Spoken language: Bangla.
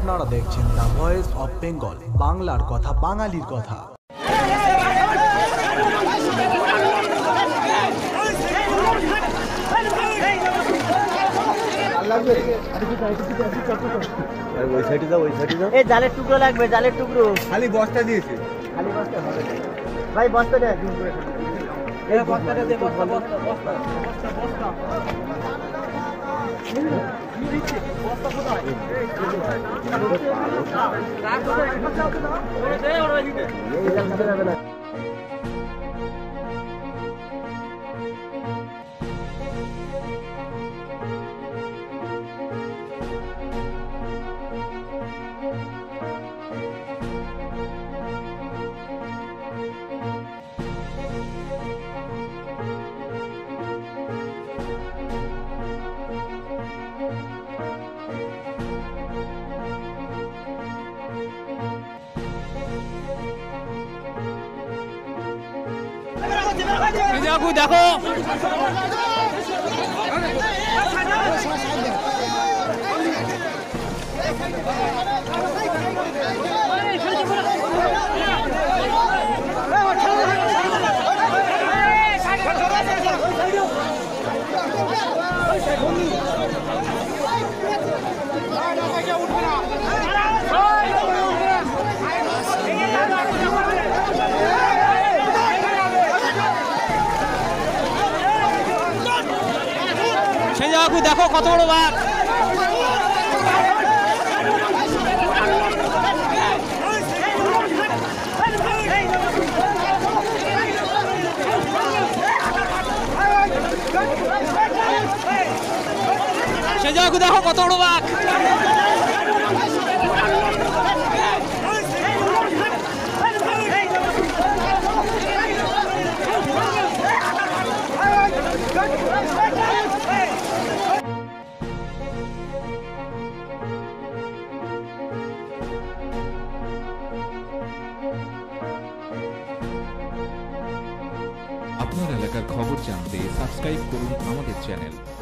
আপনারা দেখছেন দ্য ভয়েস অফ বেঙ্গল, বাংলার কথা, বাঙালির কথা। জালের টুকরো লাগবে, জালের টুকরো। খালি বস্তা দিয়েছে, খালি বস্তা হবে ভাই, বস্তা দেয়। বস্তাটা দে, বস্তা বস্তা বস্তা বস্তা দেখো দেখো কত বড় বাঘ। সে যাকু দেখো কত বড় বাঘ। আপনার এলাকার খবর জানতে সাবস্ক্রাইব করুন আমাদের চ্যানেল।